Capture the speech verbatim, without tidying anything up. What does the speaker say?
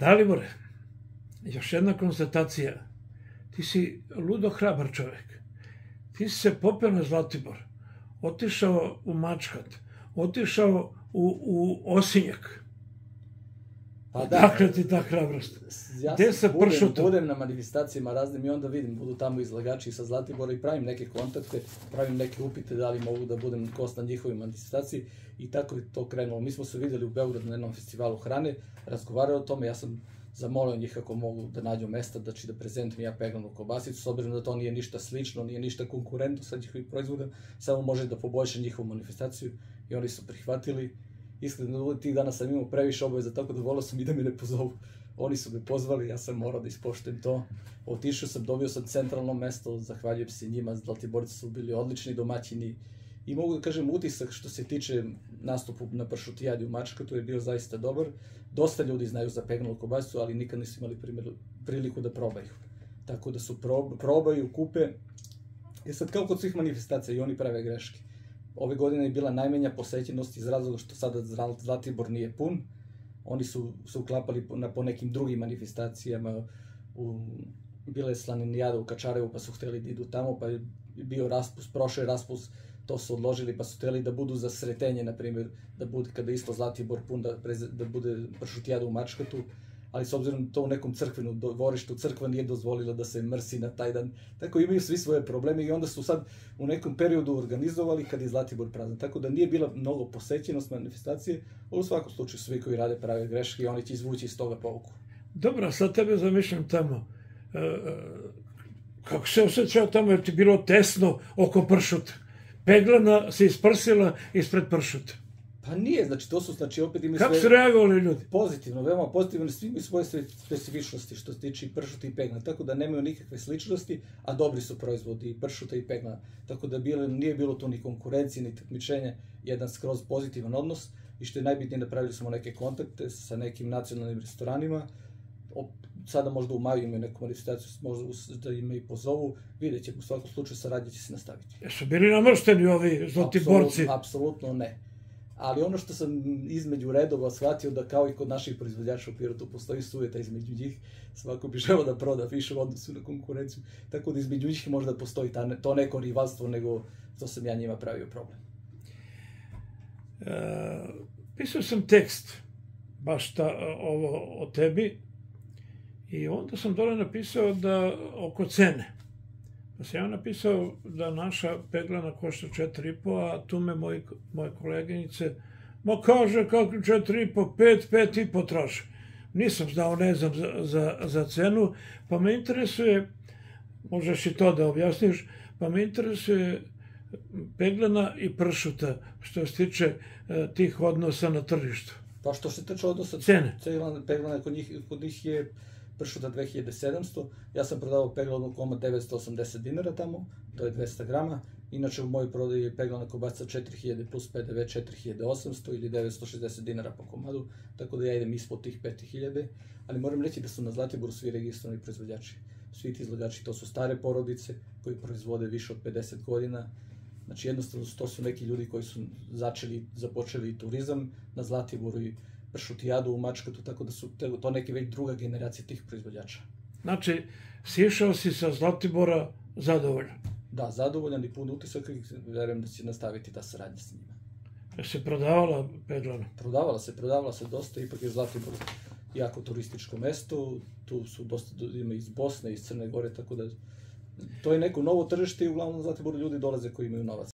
Dalibore, još jedna konstatacija. Ti si ludo hrabar čovjek. Ti si se popeo na Zlatibor, otišao u Mačkat, otišao u, u Osinjak. Pa da, dakle ti ta hrabrost? Ja Gde se budem, pršutom? budem na manifestacijama raznim i onda vidim, budu tamo izlagači sa Zlatibora i pravim neke kontakte, pravim neke upite da li mogu da budem gost na njihovoj manifestaciji i tako je to krenulo. Mi smo se videli u Beogradu na jednom festivalu hrane, razgovarali o tome, ja sam zamolio njih ako mogu da nađu mesta, da će da prezentujem ja peglanu kobasicu, s obzirom da to nije ništa slično, nije ništa konkurentno sa njihovim proizvodom, samo može da poboljša njihovu manifestaciju i oni su prihvatili. Iskreno, tih dana sam imao previše obaveza, tako da volio sam i da me ne pozovu. Oni su me pozvali, ja sam morao da ispoštujem to. Otišao sam, dobio sam centralno mesto, zahvaljujem se njima, Zlatiborci su bili odlični domaćini. I mogu da kažem, utisak što se tiče nastupu na pršutijadi u Mačkatu je bio zaista dobar. Dosta ljudi znaju za peglanu kobasicu, ali nikad nisu imali priliku da probaju. Tako da su probaju, kupe. I sad kao kod svih manifestacija i oni prave greške. Ove godine je bila najmenja posećenost iz razloga što sada Zlatibor nije pun. Oni su se uklapali po nekim drugim manifestacijama. Bila je slaninijada u Kačarevu pa su hteli da idu tamo, pa je bio raspust, prošao je raspust, to su odložili pa su hteli da budu za Sretenje, na primjer, da bude kada isto Zlatibor pun, da bude pršutijada u Mačkatu. Ali s obzirom to u nekom crkvenom dvorištu, crkva nije dozvolila da se mrsi na taj dan. Tako imaju svi svoje probleme i onda su sad u nekom periodu organizovali kad je Zlatibor prazan. Tako da nije bila mnogo posećenost manifestacije, ali u svakom slučaju svi koji rade prave greške i oni će izvući iz toga pouku. Dobro, sad tebe zamišljam tamo. Kako se osjećao tamo, jer ti bilo tesno oko pršuta? Peglana se isprsila ispred pršuta. Pa nije, znači to su, znači opet imaju svoje... Kako su reagovali ljudi? Pozitivno, veoma pozitivno, svi imaju svoje specifičnosti što se tiče i pršuta i peglana, tako da nemaju nikakve sličnosti, a dobri su proizvodi i pršuta i peglana, tako da nije bilo tu ni konkurencije, ni takmičenja, jedan skroz pozitivan odnos i što je najbitnije, napravili smo neke kontakte sa nekim nacionalnim restoranima, sada možda u maju imaju neku manifestaciju, možda da ime i pozovu, vidjet ćemo, u svakom slučaju saradnja će se nastaviti. Jesu bili namršteni ovi Zlatiborci? Apsolutno ne. Ali ono što sam između redova shvatio da kao i kod naših proizvođača u Pirotu postoji sujeta između njih, svako bi želeo da proda više u odnosu na konkurenciju, tako da između njih možda postoji to neko rivalstvo, nego to sam ja njima pravio problem. Pisao sam tekst, baš ovo o tebi, i onda sam dole napisao da oko cene. Pa sam ja napisao da naša peglana košta četiri i po, a tu me moje koleginice, ma kaže kako četiri i po, pet, pet i po traže. Nisam znao, ne znam za cenu, pa me interesuje, možeš i to da objasniš, pa me interesuje peglana i pršuta, što se tiče tih odnosa na tržištu. Pa što se tiče odnosa cene, peglana kod njih je pršuta dve hiljade sedamsto, ja sam prodavao peglanu komad devetsto osamdeset dinara tamo, to je dvesta grama, inače u mojoj prodaji je peglana kobasica četiri hiljade plus pe de ve četiri hiljade osamsto ili devetsto šezdeset dinara po komadu, tako da ja idem ispod tih pet hiljada, ali moram reći da su na Zlatiboru svi registrovani proizvođači. Svi ti izlagači, to su stare porodice koji proizvode više od pedeset godina, znači jednostavno to su neki ljudi koji su začeli, započeli turizam na Zlatiboru i pršutijadu u Mačkatu, tako da su to neke već druga generacija tih proizvođača. Znači, sišao si sa Zlatibora zadovoljan? Da, zadovoljan i pun utisak i verujem da će nastaviti ta saradnja s njima. Je se prodavala peglana? Prodavala se, prodavala se dosta, ipak je Zlatibor jako turističko mesto, tu su dosta ima iz Bosne, iz Crne Gore, tako da to je neko novo tržište i uglavnom na Zlatiboru ljudi dolaze koji imaju novac.